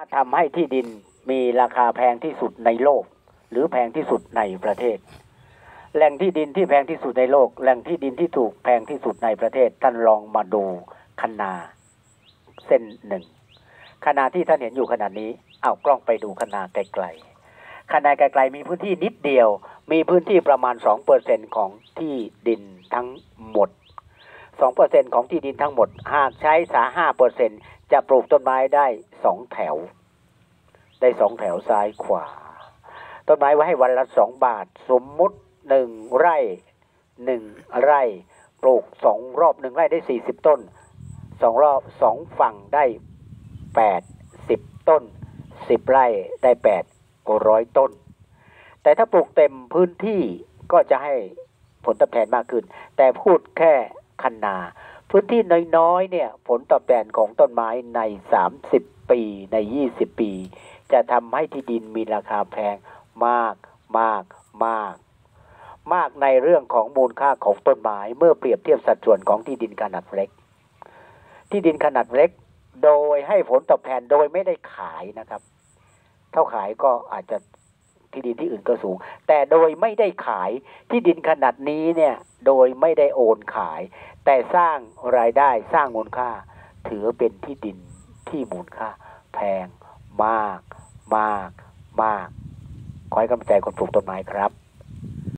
ทำให้ที่ดินมีราคาแพงที่สุดในโลกหรือแพงที่สุดในประเทศแหล่งที่ดินที่แพงที่สุดในโลกแหล่งที่ดินที่ถูกแพงที่สุดในประเทศท่านลองมาดูคะนาเส้นหนึ่งคะนาที่ท่านเห็นอยู่ขนาดนี้เอากล้องไปดูคะนาไกลๆคะนาไกลๆมีพื้นที่นิดเดียวมีพื้นที่ประมาณ 2% ของที่ดินทั้งหมด 2% ของที่ดินทั้งหมดหากใช้5%จะปลูกต้นไม้ได้2แถวได้2แถวซ้ายขวาต้นไม้ไว้ให้วันละ2 บาทสมมุติ1 ไร่1 ไร่ปลูก2 รอบ1 ไร่ได้40 ต้น2 รอบ2 ฝั่งได้80 ต้น10 ไร่ได้800 ต้นแต่ถ้าปลูกเต็มพื้นที่ก็จะให้ผลตอบแทนมากขึ้นแต่พูดแค่คะนาพื้นที่น้อยๆเนี่ยผลตอบแทนของต้นไม้ใน30 ปีใน20 ปีจะทำให้ที่ดินมีราคาแพงมากในเรื่องของมูลค่าของต้นไม้เมื่อเปรียบเทียบสัดส่วนของที่ดินขนาดเล็กที่ดินขนาดเล็กโดยให้ผลตอบแทนโดยไม่ได้ขายนะครับเท่าขายก็อาจจะที่ดินที่อื่นก็สูงแต่โดยไม่ได้ขายที่ดินขนาดนี้เนี่ยโดยไม่ได้โอนขายแต่สร้างรายได้สร้างมูลค่าถือเป็นที่ดินที่มูลค่าแพงมากขอให้กำลังใจคนปลูกต้นไม้ครับ